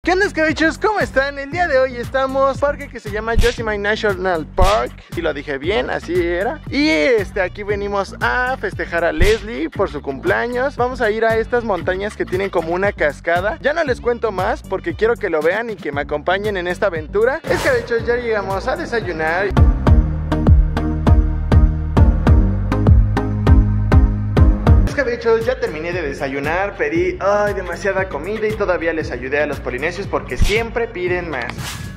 ¿Qué onda, escabichos? ¿Cómo están? El día de hoy estamos en un parque que se llama Yosemite National Park. Si lo dije bien, así era. Y aquí venimos a festejar a Leslie por su cumpleaños. Vamos a ir a estas montañas que tienen como una cascada. Ya no les cuento más porque quiero que lo vean y que me acompañen en esta aventura. Escabichos, ya llegamos a desayunar. Escabichos, ya terminé de desayunar, pedí demasiada comida y todavía les ayudé a los polinesios porque siempre piden más.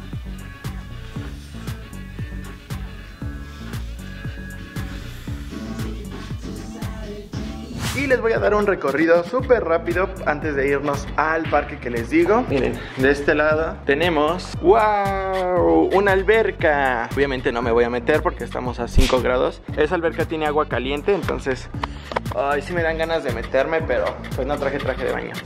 Y les voy a dar un recorrido súper rápido antes de irnos al parque que les digo. Miren, de este lado tenemos ¡wow! Una alberca. Obviamente no me voy a meter porque estamos a 5 grados. Esa alberca tiene agua caliente, entonces sí me dan ganas de meterme, pero pues no traje traje de baño.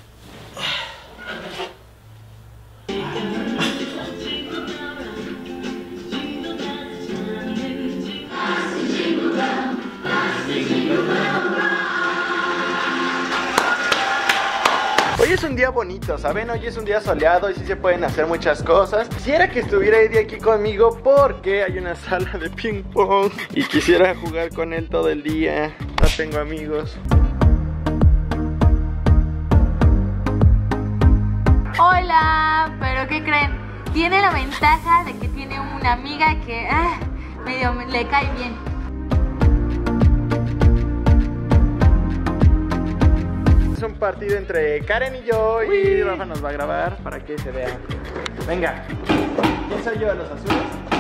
Hoy es un día bonito, ¿saben? Hoy es un día soleado y sí se pueden hacer muchas cosas. Quisiera que estuviera Eddie aquí conmigo porque hay una sala de ping pong y quisiera jugar con él todo el día. No tengo amigos. Hola, pero ¿qué creen? Tiene la ventaja de que tiene una amiga que medio le cae bien. Es un partido entre Karen y yo y Rafa nos va a grabar para que se vea. Venga, ¿quién soy yo de los azules?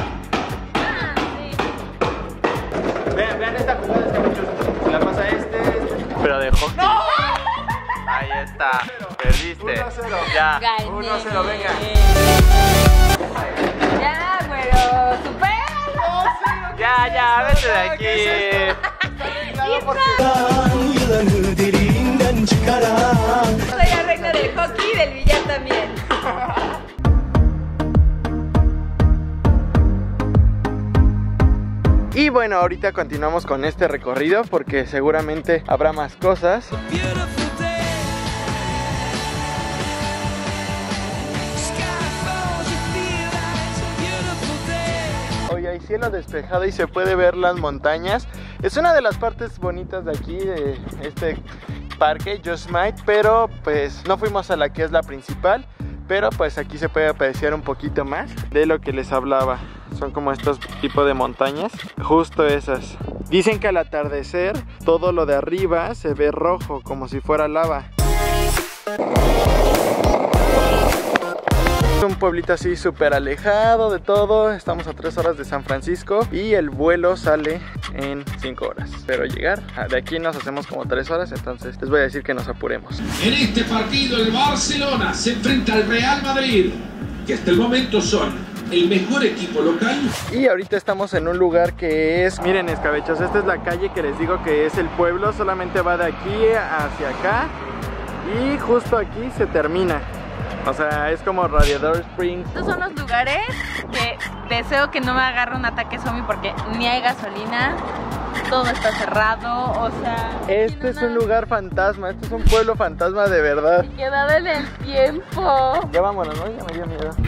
Sí. Vean esta jugada, se la pasa pero de hockey. ¡No! Ahí está, perdiste. 1-0. Ya, 1-0, venga. Ya, güero, supéralo. Ya, vete de aquí. Soy la reina del hockey y del billar también. Y bueno, ahorita continuamos con este recorrido porque seguramente habrá más cosas. Hoy hay cielo despejado y se puede ver las montañas. Es una de las partes bonitas de aquí, de este parque Yosemite, pero pues no fuimos a la que es la principal. Pero pues aquí se puede apreciar un poquito más de lo que les hablaba. Son como estos tipos de montañas, justo esas. Dicen que al atardecer todo lo de arriba se ve rojo, como si fuera lava. Es un pueblito así súper alejado de todo. Estamos a 3 horas de San Francisco y el vuelo sale en 5 horas. Pero llegar, de aquí nos hacemos como 3 horas, entonces les voy a decir que nos apuremos. En este partido el Barcelona se enfrenta al Real Madrid, que hasta el momento son el mejor equipo local. Y ahorita estamos en un lugar que es, miren, escabichos, esta es la calle que les digo que es el pueblo. Solamente va de aquí hacia acá y justo aquí se termina. O sea, es como Radiador Springs. Estos son los lugares que deseo que no me agarre un ataque zombie porque ni hay gasolina, todo está cerrado, o sea... Este es un lugar fantasma, este es un pueblo fantasma de verdad. Quedado en el tiempo. Ya vámonos, ¿no? Ya me dio miedo.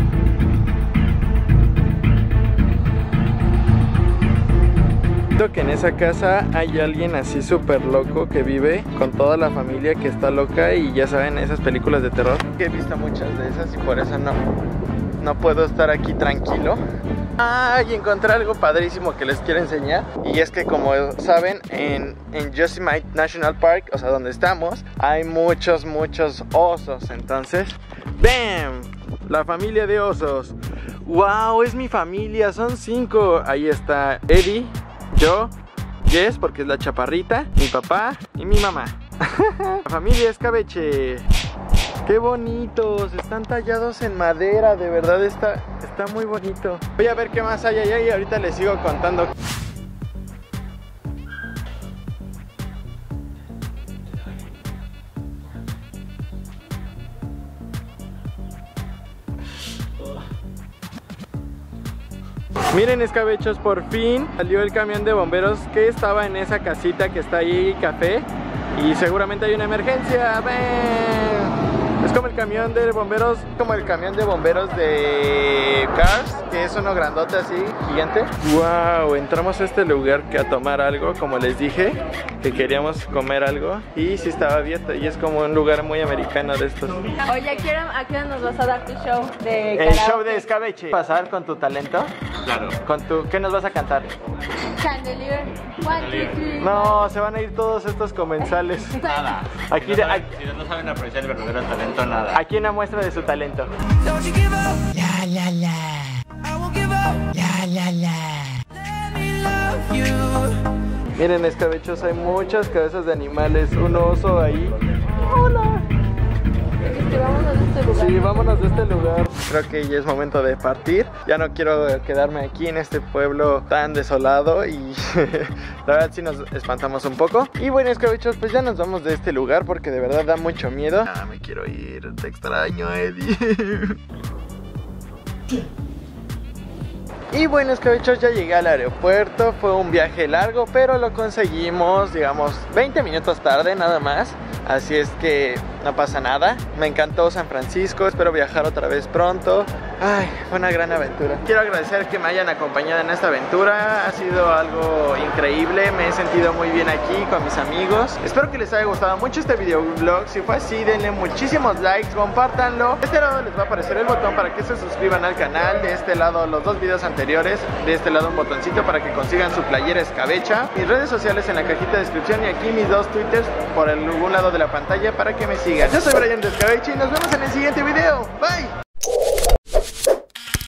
Que en esa casa hay alguien así súper loco que vive con toda la familia que está loca y ya saben, esas películas de terror. He visto muchas de esas y por eso no puedo estar aquí tranquilo. Y encontré algo padrísimo que les quiero enseñar. Y es que, como saben, en Yosemite National Park, o sea, donde estamos, hay muchos osos. Entonces, ¡bam! La familia de osos. ¡Wow! Es mi familia, son 5. Ahí está Eddie, yo, Jess, porque es la chaparrita, mi papá y mi mamá. La familia Escabeche. ¡Qué bonitos! Están tallados en madera, de verdad está muy bonito. Voy a ver qué más hay allá y ahorita les sigo contando. Miren, escabechos, por fin salió el camión de bomberos que estaba en esa casita que está ahí, café. Y seguramente hay una emergencia. ¡Ven! Es como el camión de bomberos, como el camión de bomberos de Cars, que es uno grandote así, gigante. Wow, entramos a este lugar que a tomar algo, como les dije, que queríamos comer algo y sí estaba abierto y es como un lugar muy americano de estos. Oye, ¿a qué hora nos vas a dar tu show de El show de escabeche. ¿Pasar con tu talento? Claro. ¿Qué nos vas a cantar? Chandelier. 1, 2, 3. No, se van a ir todos estos comensales. Nada. Aquí, si no saben apreciar el verdadero talento, nada. aquí una muestra de su talento. Don't you give up. La la la. I won't give up. La la la. Let me love you. Miren, escabechos, hay muchas cabezas de animales. Un oso ahí. Hola. Vámonos de este lugar. Sí, vámonos de este lugar. Creo que ya es momento de partir. Ya no quiero quedarme aquí en este pueblo tan desolado y la verdad sí nos espantamos un poco. Y bueno, escabechos, pues ya nos vamos de este lugar porque de verdad da mucho miedo. Ah, me quiero ir, te extraño, Eddie. Y bueno, escabechos, ya llegué al aeropuerto. Fue un viaje largo, pero lo conseguimos, digamos, 20 minutos tarde nada más. Así es que no pasa nada. Me encantó San Francisco, espero viajar otra vez pronto. Ay, fue una gran aventura. Quiero agradecer que me hayan acompañado en esta aventura. Ha sido algo increíble, me he sentido muy bien aquí con mis amigos. Espero que les haya gustado mucho este videoblog. Si fue así, denle muchísimos likes, compártanlo. De este lado les va a aparecer el botón para que se suscriban al canal. De este lado los dos videos anteriores. De este lado un botoncito para que consigan su playera escabecha. Mis redes sociales en la cajita de descripción y aquí mis dos twitters por algún lado de la pantalla para que me sigan. Yo soy Brian de Escabeche y nos vemos en el siguiente video. Bye.